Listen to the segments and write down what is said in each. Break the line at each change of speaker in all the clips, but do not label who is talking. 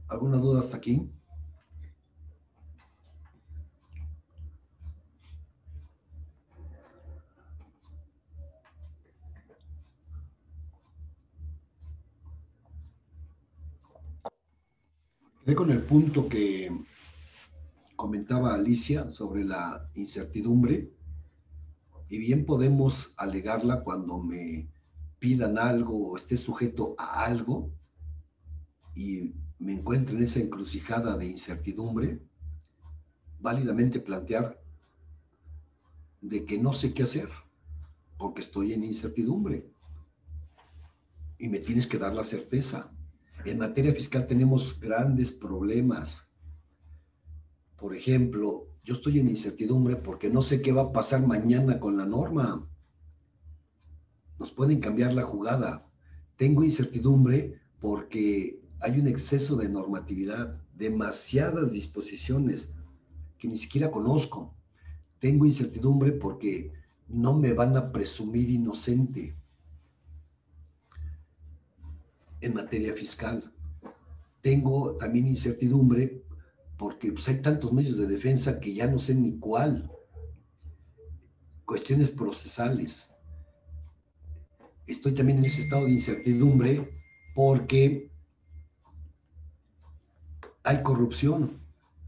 ¿Alguna duda hasta aquí? Quedé con el punto que comentaba Alicia sobre la incertidumbre, y bien podemos alegarla cuando me pidan algo o esté sujeto a algo y me encuentro en esa encrucijada de incertidumbre, válidamente plantear de que no sé qué hacer porque estoy en incertidumbre y me tienes que dar la certeza. En materia fiscal tenemos grandes problemas. Por ejemplo, yo estoy en incertidumbre porque no sé qué va a pasar mañana con la norma. Nos pueden cambiar la jugada. Tengo incertidumbre porque hay un exceso de normatividad, demasiadas disposiciones que ni siquiera conozco. Tengo incertidumbre porque no me van a presumir inocente en materia fiscal. Tengo también incertidumbre porque pues, hay tantos medios de defensa que ya no sé ni cuál. Cuestiones procesales. Estoy también en ese estado de incertidumbre porque hay corrupción.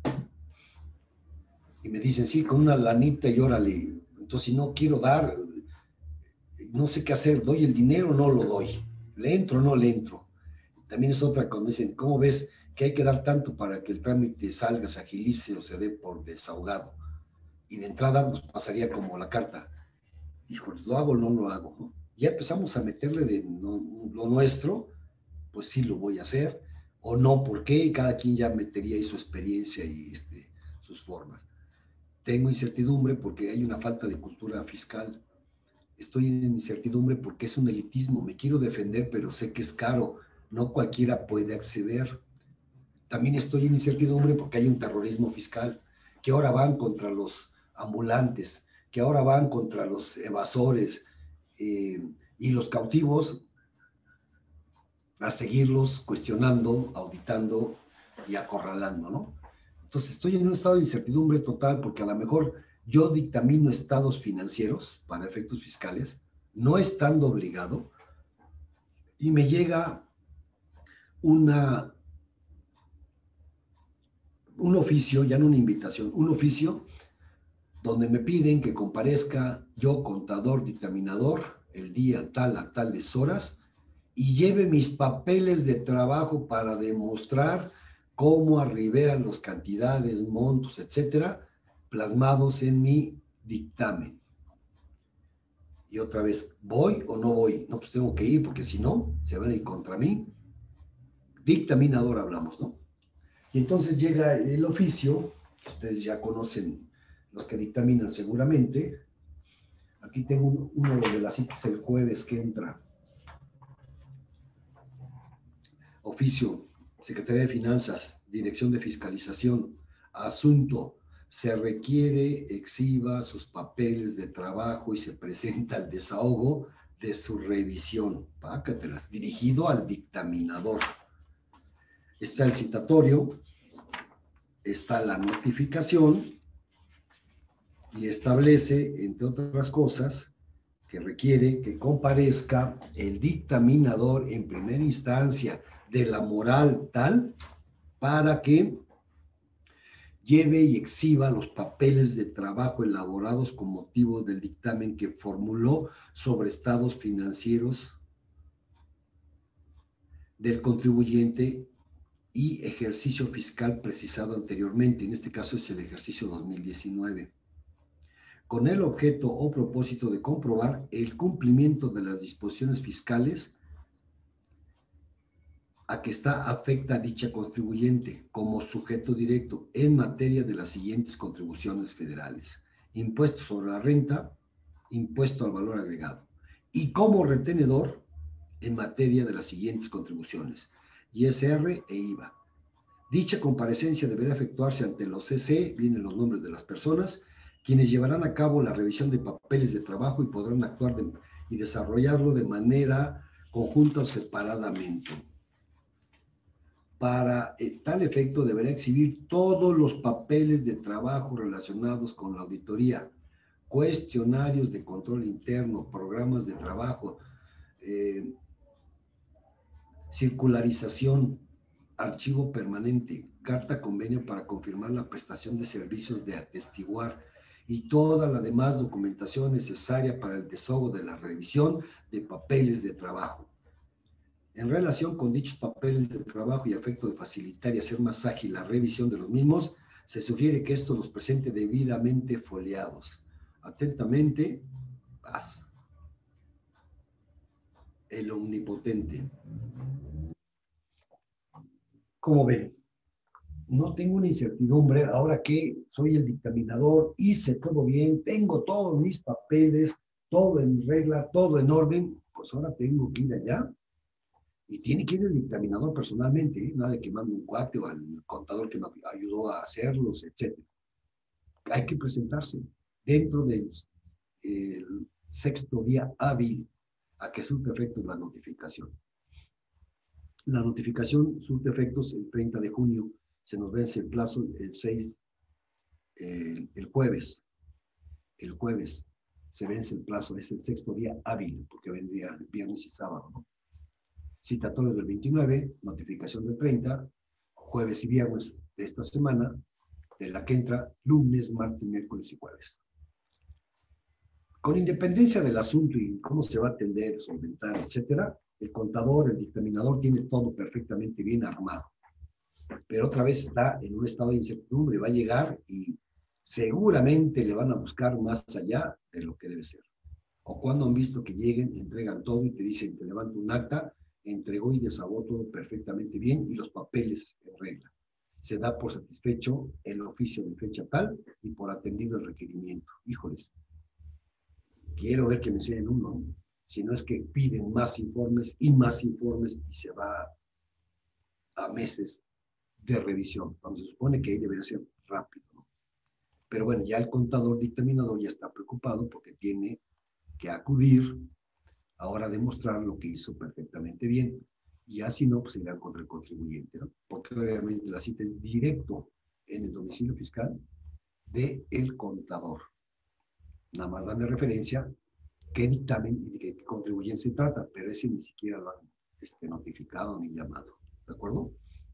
Y me dicen, sí, con una lanita y órale. Entonces, si no quiero dar, no sé qué hacer, ¿doy el dinero o no lo doy? ¿Le entro o no le entro? También es otra cuando dicen, ¿cómo ves que hay que dar tanto para que el trámite salga, se agilice o se dé por desahogado? Y de entrada nos pasaría como la carta, hijo, ¿lo hago o no lo hago? ¿No? Ya empezamos a meterle de lo nuestro, pues sí lo voy a hacer, o no, ¿por qué? Y cada quien ya metería ahí su experiencia y sus formas. Tengo incertidumbre porque hay una falta de cultura fiscal. Estoy en incertidumbre porque es un elitismo. Me quiero defender, pero sé que es caro. No cualquiera puede acceder. También estoy en incertidumbre porque hay un terrorismo fiscal, que ahora van contra los ambulantes, que ahora van contra los evasores y los cautivos, a seguirlos cuestionando, auditando y acorralando, ¿no? Entonces estoy en un estado de incertidumbre total porque a lo mejor yo dictamino estados financieros para efectos fiscales, no estando obligado, y me llega una, un oficio, ya no una invitación, un oficio donde me piden que comparezca yo, contador, dictaminador, el día tal a tales horas, y lleve mis papeles de trabajo para demostrar cómo arribé a las cantidades, montos, etcétera, plasmados en mi dictamen. Y otra vez, ¿voy o no voy? No, pues tengo que ir porque si no, se van a ir contra mí. Dictaminador hablamos, ¿no? Y entonces llega el oficio, que ustedes ya conocen los que dictaminan seguramente. Aquí tengo uno de las citas el jueves que entra. Oficio, Secretaría de Finanzas, Dirección de Fiscalización. Asunto, se requiere exhiba sus papeles de trabajo y se presenta el desahogo de su revisión. Pácatelas, dirigido al dictaminador. Está el citatorio, está la notificación y establece, entre otras cosas, que requiere que comparezca el dictaminador en primera instancia de la moral tal para que lleve y exhiba los papeles de trabajo elaborados con motivo del dictamen que formuló sobre estados financieros del contribuyente y ejercicio fiscal precisado anteriormente. En este caso es el ejercicio 2019. Con el objeto o propósito de comprobar el cumplimiento de las disposiciones fiscales a que está afecta a dicha contribuyente como sujeto directo en materia de las siguientes contribuciones federales: impuesto sobre la renta, impuesto al valor agregado, y como retenedor en materia de las siguientes contribuciones: ISR e IVA. Dicha comparecencia deberá efectuarse ante los CC, vienen los nombres de las personas, quienes llevarán a cabo la revisión de papeles de trabajo y podrán actuar y desarrollarlo de manera conjunta o separadamente. Para tal efecto deberá exhibir todos los papeles de trabajo relacionados con la auditoría, cuestionarios de control interno, programas de trabajo, eh, circularización, archivo permanente, carta convenio para confirmar la prestación de servicios de atestiguar y toda la demás documentación necesaria para el desahogo de la revisión de papeles de trabajo. En relación con dichos papeles de trabajo y a efecto de facilitar y hacer más ágil la revisión de los mismos, se sugiere que esto los presente debidamente foliados. Atentamente, Paz, el omnipotente. ¿Cómo ven? No tengo una incertidumbre, ahora que soy el dictaminador, hice todo bien, tengo todos mis papeles, todo en regla, todo en orden, pues ahora tengo que ir allá y tiene que ir el dictaminador personalmente, ¿eh? Nada de que mande un cuate o al contador que me ayudó a hacerlos, etc. Hay que presentarse dentro del sexto día hábil a que surte efectos la notificación. La notificación surte efectos el 30 de junio, se nos vence el plazo el 6, el jueves. El jueves se vence el plazo, es el sexto día hábil, porque vendría viernes y sábado, ¿no? Citatorio del 29, notificación del 30, jueves y viernes de esta semana, de la que entra lunes, martes, miércoles y jueves. Con independencia del asunto y cómo se va a atender, solventar, etcétera, el contador, el dictaminador tiene todo perfectamente bien armado. Pero otra vez está en un estado de incertidumbre, va a llegar y seguramente le van a buscar más allá de lo que debe ser. O cuando han visto que lleguen, entregan todo y te dicen que levanta un acta, entregó y desahogó todo perfectamente bien y los papeles en regla. Se da por satisfecho el oficio de fecha tal y por atendido el requerimiento. Híjoles, quiero ver que me enseñen uno, ¿no? Si no es que piden más informes y se va a meses de revisión, cuando se supone que ahí debería ser rápido, ¿no? Pero bueno, ya el contador dictaminador ya está preocupado porque tiene que acudir ahora a demostrar lo que hizo perfectamente bien. Y así no, pues irán contra el contribuyente, ¿no? Porque obviamente la cita es directo en el domicilio fiscal del contador. Nada más dame referencia qué dictamen y de qué contribuyente se trata, pero ese ni siquiera lo han notificado ni llamado. ¿De acuerdo?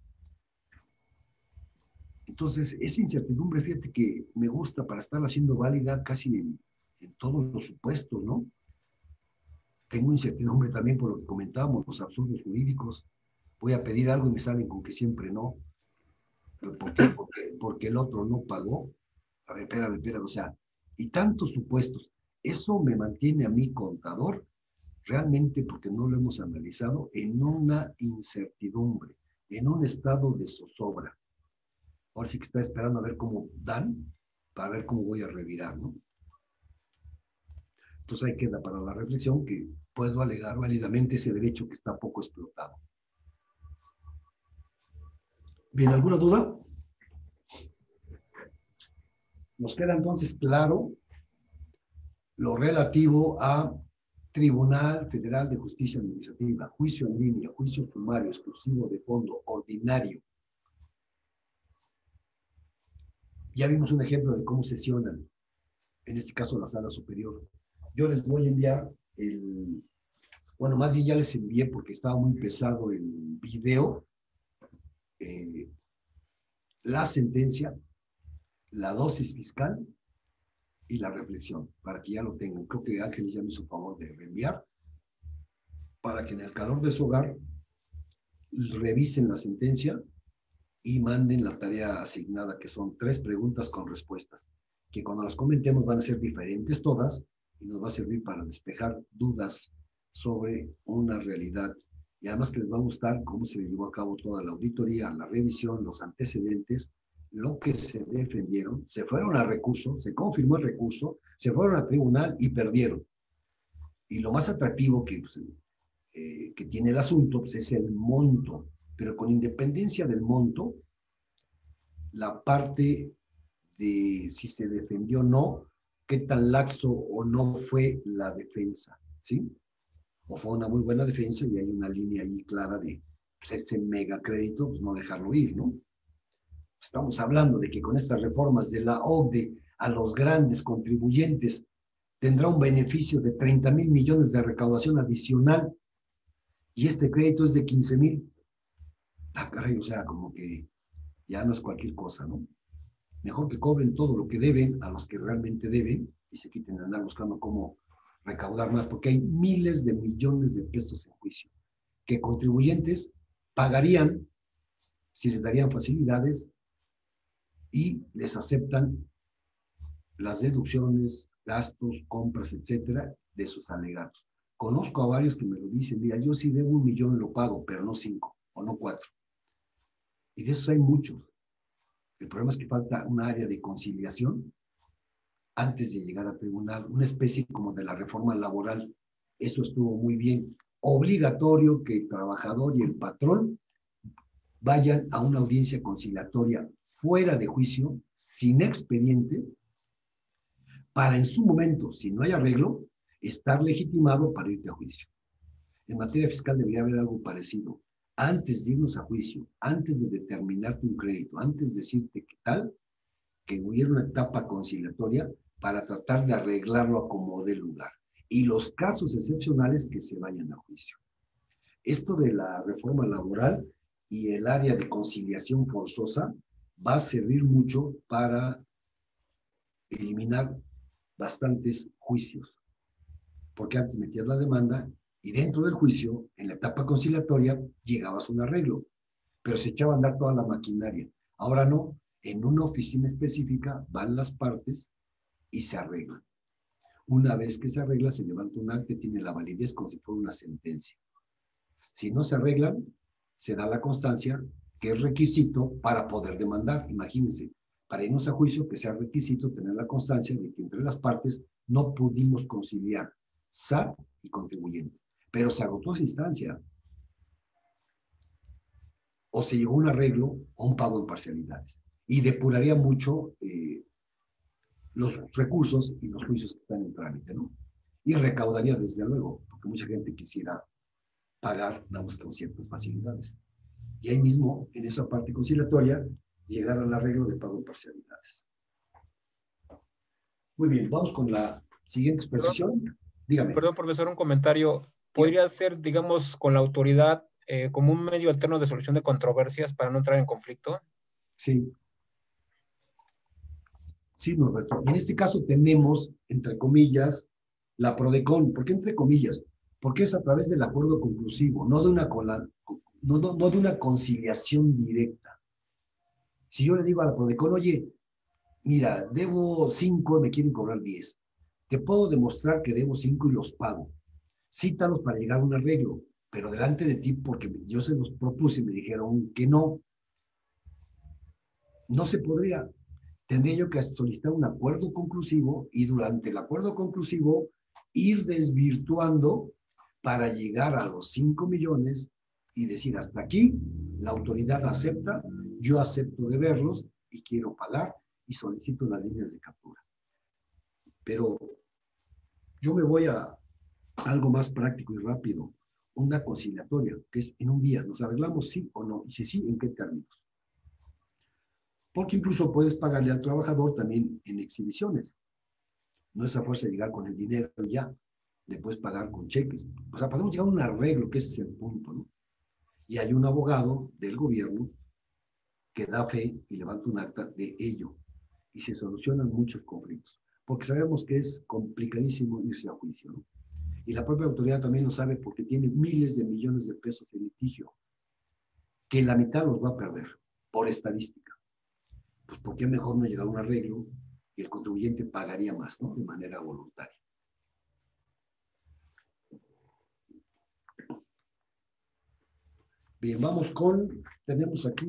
Entonces, esa incertidumbre, fíjate que me gusta para estar haciendo válida casi en todos los supuestos, ¿no? Tengo incertidumbre también por lo que comentábamos, los absurdos jurídicos. Voy a pedir algo y me salen con que siempre no. ¿Por qué? Porque el otro no pagó. A ver, espérame, o sea, y tantos supuestos. Eso me mantiene a mí, contador, realmente porque no lo hemos analizado, en una incertidumbre, en un estado de zozobra. Ahora sí que está esperando a ver cómo dan, para ver cómo voy a revirar, ¿no? Entonces ahí queda para la reflexión que puedo alegar válidamente ese derecho que está poco explotado. ¿Bien, alguna duda? Nos queda entonces claro lo relativo a Tribunal Federal de Justicia Administrativa, juicio en línea, juicio sumario, exclusivo de fondo, ordinario. Ya vimos un ejemplo de cómo sesionan, en este caso la sala superior. Yo les voy a enviar bueno, más bien ya les envié porque estaba muy pesado el video, la sentencia, la dosis fiscal y la reflexión, para que ya lo tengan. Creo que Ángeles ya me hizo favor de reenviar, para que en el calor de su hogar revisen la sentencia y manden la tarea asignada, que son 3 preguntas con respuestas, que cuando las comentemos van a ser diferentes todas y nos va a servir para despejar dudas sobre una realidad. Y además que les va a gustar cómo se llevó a cabo toda la auditoría, la revisión, los antecedentes, lo que se defendieron, se fueron a recurso, se confirmó el recurso, se fueron a tribunal y perdieron. Y lo más atractivo que tiene el asunto pues, es el monto, pero con independencia del monto, la parte de si se defendió o no, qué tan laxo o no fue la defensa, ¿sí? O fue una muy buena defensa y hay una línea ahí clara de pues ese megacrédito, pues no dejarlo ir, ¿no? Estamos hablando de que con estas reformas de la OCDE a los grandes contribuyentes tendrá un beneficio de 30,000 millones de recaudación adicional y este crédito es de 15,000. Ah, caray, o sea, como que ya no es cualquier cosa, ¿no? Mejor que cobren todo lo que deben a los que realmente deben y se quiten de andar buscando cómo recaudar más, porque hay miles de millones de pesos en juicio que contribuyentes pagarían si les darían facilidades y les aceptan las deducciones, gastos, compras, etcétera, de sus alegatos. Conozco a varios que me lo dicen, mira, yo si debo 1,000,000 lo pago, pero no 5 o no 4. Y de esos hay muchos. El problema es que falta un área de conciliación antes de llegar a tribunal, una especie como de la reforma laboral. Eso estuvo muy bien. Obligatorio que el trabajador y el patrón vayan a una audiencia conciliatoria fuera de juicio, sin expediente, para en su momento, si no hay arreglo, estar legitimado para irte a juicio. En materia fiscal debería haber algo parecido. Antes de irnos a juicio, antes de determinarte un crédito, antes de decirte qué tal, que hubiera una etapa conciliatoria para tratar de arreglarlo a como dé lugar. Y los casos excepcionales que se vayan a juicio. Esto de la reforma laboral y el área de conciliación forzosa va a servir mucho para eliminar bastantes juicios, porque antes metías la demanda y dentro del juicio, en la etapa conciliatoria, llegabas a un arreglo, pero se echaba a andar toda la maquinaria. Ahora no, en una oficina específica van las partes y se arreglan. Una vez que se arregla, se levanta un acta y tiene la validez como si fuera una sentencia. Si no se arreglan, se da la constancia, que es requisito para poder demandar. Imagínense, para irnos a juicio, que sea requisito tener la constancia de que entre las partes no pudimos conciliar SAT y contribuyente. Pero se agotó esa instancia. O se llegó a un arreglo o un pago en parcialidades. Y depuraría mucho los recursos y los juicios que están en trámite, ¿no? Y recaudaría desde luego, porque mucha gente quisiera pagar nada más con ciertas facilidades. Y ahí mismo, en esa parte conciliatoria, llegar al arreglo de pago en parcialidades. Muy bien, vamos con la siguiente exposición. Dígame.
Perdón, profesor, un comentario.
Dígame.
¿Podría ser, digamos, con la autoridad como un medio alterno de solución de controversias para no entrar en conflicto?
Sí. Sí, Norberto. Y en este caso tenemos, entre comillas, la PRODECON. ¿Por qué entre comillas? Porque es a través del acuerdo conclusivo, no de no de una conciliación directa. Si yo le digo a la PRODECON, oye, mira, debo 5, me quieren cobrar 10. Te puedo demostrar que debo 5 y los pago. Cítalos para llegar a un arreglo, pero delante de ti, porque yo se los propuse y me dijeron que no, no se podría. Tendría yo que solicitar un acuerdo conclusivo y durante el acuerdo conclusivo ir desvirtuando para llegar a los 5 millones y decir hasta aquí, la autoridad acepta, yo acepto de verlos y quiero pagar y solicito las líneas de captura. Pero yo me voy a algo más práctico y rápido, una conciliatoria, que es en un día, nos arreglamos sí o no, y si sí, ¿en qué términos? Porque incluso puedes pagarle al trabajador también en exhibiciones. No es a fuerza de llegar con el dinero ya, le puedes pagar con cheques. O sea, podemos llegar a un arreglo, que ese es el punto, ¿no? Y hay un abogado del gobierno que da fe y levanta un acta de ello. Y se solucionan muchos conflictos. Porque sabemos que es complicadísimo irse a juicio, ¿no? Y la propia autoridad también lo sabe porque tiene miles de millones de pesos en litigio, que la mitad los va a perder, por estadística. Pues ¿por qué mejor no llegar a un arreglo y el contribuyente pagaría más, ¿no? De manera voluntaria. Bien, vamos con, tenemos aquí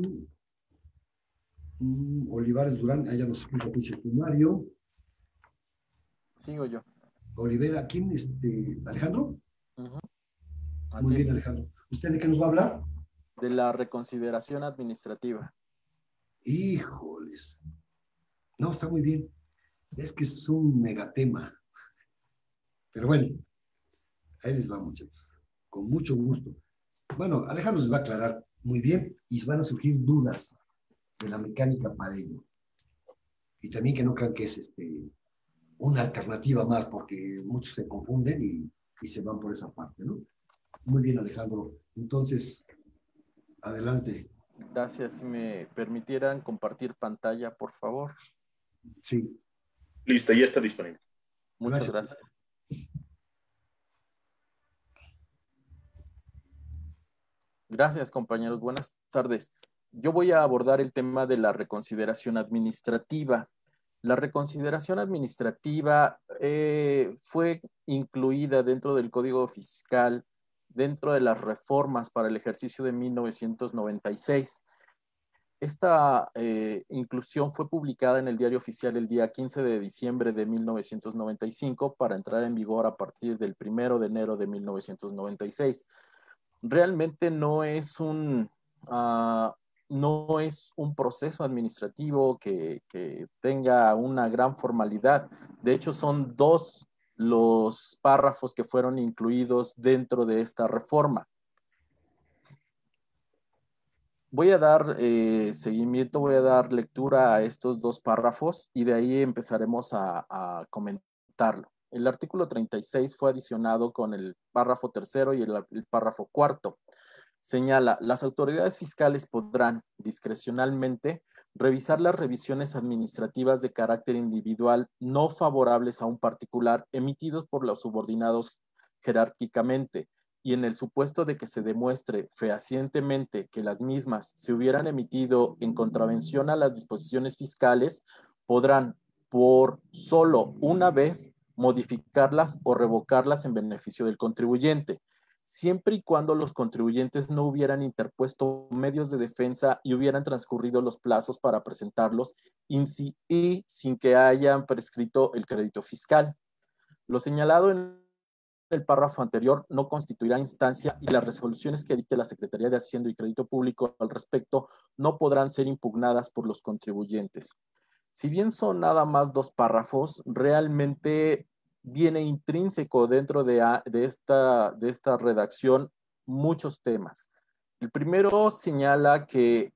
Olivares Durán, allá nos explica el sumario.
Sigo yo.
Olivera, ¿quién? ¿Alejandro? Muy
Así
bien,
es.
Alejandro. ¿Usted de qué nos va a hablar?
De la reconsideración administrativa.
Híjoles. No, está muy bien. Es que es un megatema. Pero bueno, ahí les va, muchachos. Con mucho gusto. Bueno, Alejandro les va a aclarar muy bien y van a surgir dudas de la mecánica para ello. Y también que no crean que es una alternativa más, porque muchos se confunden y se van por esa parte, ¿no? Muy bien, Alejandro. Entonces, adelante.
Gracias. Si me permitieran compartir pantalla, por favor.
Sí,
Listo, ya está disponible.
Muchas
gracias.
gracias. Gracias, compañeros. Buenas tardes. Yo voy a abordar el tema de la reconsideración administrativa. La reconsideración administrativa fue incluida dentro del Código Fiscal, dentro de las reformas para el ejercicio de 1996. Esta inclusión fue publicada en el Diario Oficial el día 15 de diciembre de 1995 para entrar en vigor a partir del 1 de enero de 1996. Realmente no es un proceso administrativo que tenga una gran formalidad. De hecho, son dos los párrafos que fueron incluidos dentro de esta reforma. Voy a dar seguimiento, voy a dar lectura a estos dos párrafos y de ahí empezaremos a comentarlo. El artículo 36 fue adicionado con el párrafo tercero y el párrafo cuarto. Señala, las autoridades fiscales podrán discrecionalmente revisar las revisiones administrativas de carácter individual no favorables a un particular emitidos por los subordinados jerárquicamente y en el supuesto de que se demuestre fehacientemente que las mismas se hubieran emitido en contravención a las disposiciones fiscales, podrán por solo una vez modificarlas o revocarlas en beneficio del contribuyente, siempre y cuando los contribuyentes no hubieran interpuesto medios de defensa y hubieran transcurrido los plazos para presentarlos y sin que hayan prescrito el crédito fiscal. Lo señalado en el párrafo anterior no constituirá instancia y las resoluciones que dicte la Secretaría de Hacienda y Crédito Público al respecto no podrán ser impugnadas por los contribuyentes. Si bien son nada más dos párrafos, realmente viene intrínseco dentro de esta redacción muchos temas. El primero señala que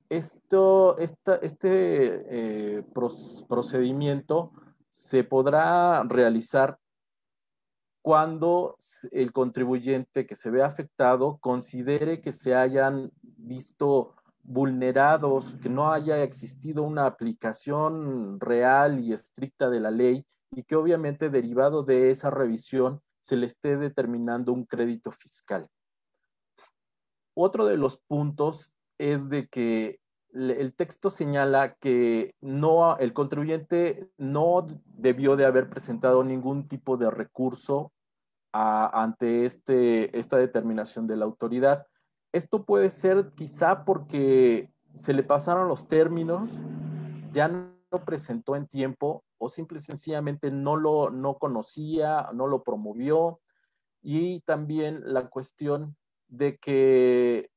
procedimiento se podrá realizar cuando el contribuyente que se ve afectado considere que se hayan visto vulnerados, que no haya existido una aplicación real y estricta de la ley y que obviamente derivado de esa revisión se le esté determinando un crédito fiscal. Otro de los puntos es de que el texto señala que el contribuyente no debió de haber presentado ningún tipo de recurso ante esta determinación de la autoridad. Esto puede ser quizá porque se le pasaron los términos, ya no presentó en tiempo o simple y sencillamente no conocía, no lo promovió, y también la cuestión de que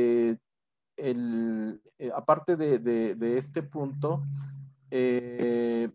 aparte de este punto, el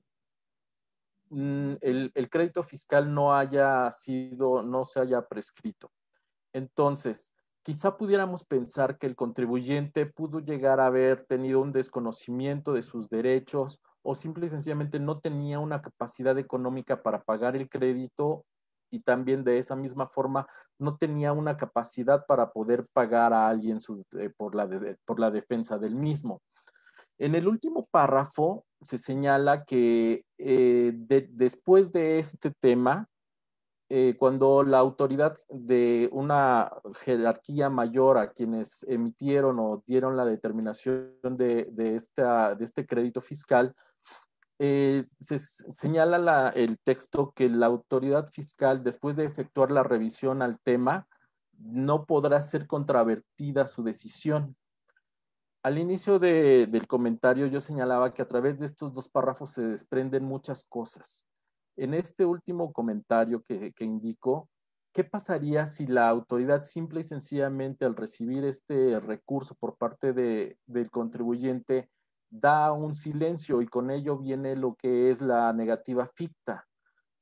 crédito fiscal no se haya prescrito. Entonces, quizá pudiéramos pensar que el contribuyente pudo llegar a haber tenido un desconocimiento de sus derechos o simple y sencillamente no tenía una capacidad económica para pagar el crédito y también de esa misma forma no tenía una capacidad para poder pagar a alguien por la defensa del mismo. En el último párrafo se señala que después de este tema, cuando la autoridad de una jerarquía mayor a quienes emitieron o dieron la determinación de este crédito fiscal, se señala el texto que la autoridad fiscal, después de efectuar la revisión al tema, no podrá ser controvertida su decisión. Al inicio del comentario yo señalaba que a través de estos dos párrafos se desprenden muchas cosas. En este último comentario que indico, ¿qué pasaría si la autoridad simple y sencillamente al recibir este recurso por parte del contribuyente da un silencio y con ello viene lo que es la negativa ficta?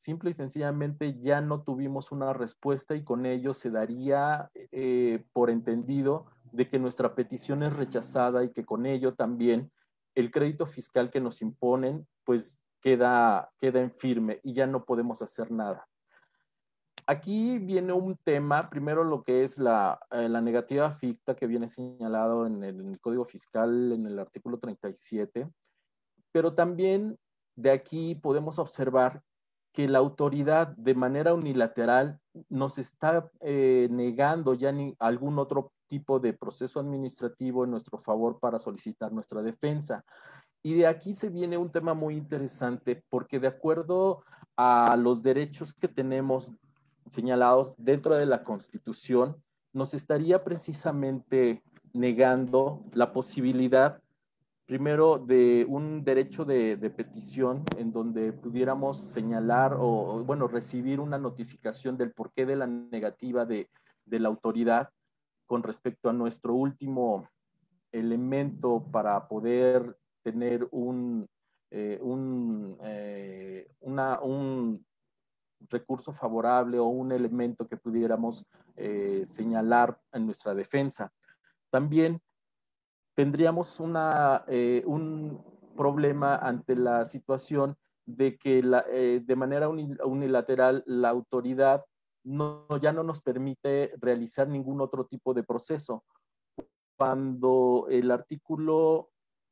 simple y sencillamente ya no tuvimos una respuesta y con ello se daría por entendido de que nuestra petición es rechazada y que con ello también el crédito fiscal que nos imponen pues queda en firme y ya no podemos hacer nada. Aquí viene un tema, primero lo que es la negativa ficta que viene señalado en el Código Fiscal en el artículo 37, pero también de aquí podemos observar que la autoridad de manera unilateral nos está negando ya algún otro tipo de proceso administrativo en nuestro favor para solicitar nuestra defensa. Y de aquí se viene un tema muy interesante porque de acuerdo a los derechos que tenemos señalados dentro de la Constitución, nos estaría precisamente negando la posibilidad, primero, de un derecho de petición en donde pudiéramos señalar o, bueno, recibir una notificación del porqué de la negativa de la autoridad con respecto a nuestro último elemento para poder tener un recurso favorable o un elemento que pudiéramos señalar en nuestra defensa. También tendríamos un problema ante la situación de que de manera unilateral la autoridad ya no nos permite realizar ningún otro tipo de proceso. Cuando el artículo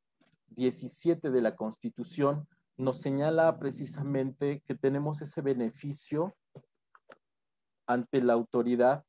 17 de la Constitución nos señala precisamente que tenemos ese beneficio ante la autoridad,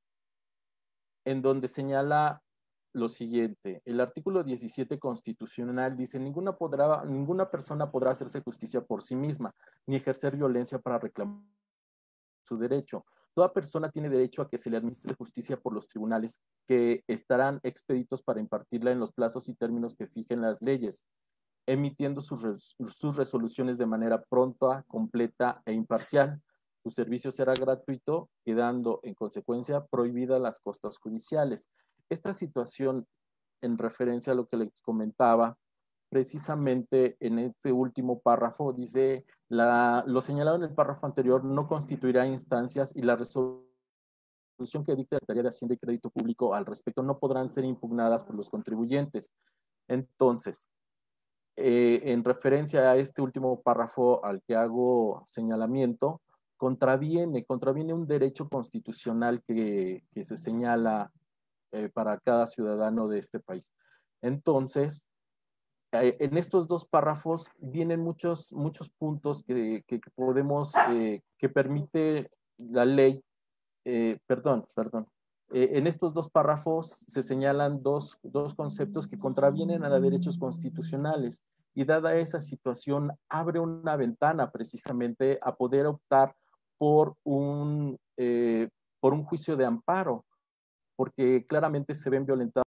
en donde señala lo siguiente: el artículo 17 constitucional dice: ninguna persona podrá hacerse justicia por sí misma, ni ejercer violencia para reclamar su derecho. Toda persona tiene derecho a que se le administre justicia por los tribunales, que estarán expeditos para impartirla en los plazos y términos que fijen las leyes, emitiendo sus resoluciones de manera pronta, completa e imparcial. Su servicio será gratuito, quedando en consecuencia prohibidas las costas judiciales. Esta situación, en referencia a lo que les comentaba, precisamente en este último párrafo, dice: lo señalado en el párrafo anterior no constituirá instancias y la resolución que dicte la Secretaría de Hacienda y Crédito Público al respecto no podrán ser impugnadas por los contribuyentes. Entonces, en referencia a este último párrafo al que hago señalamiento, contraviene un derecho constitucional que se señala para cada ciudadano de este país. Entonces, en estos dos párrafos vienen muchos puntos que podemos, que permite la ley, perdón. En estos dos párrafos se señalan dos conceptos que contravienen a los derechos constitucionales, y dada esa situación abre una ventana precisamente a poder optar por un juicio de amparo, porque claramente se ven violentados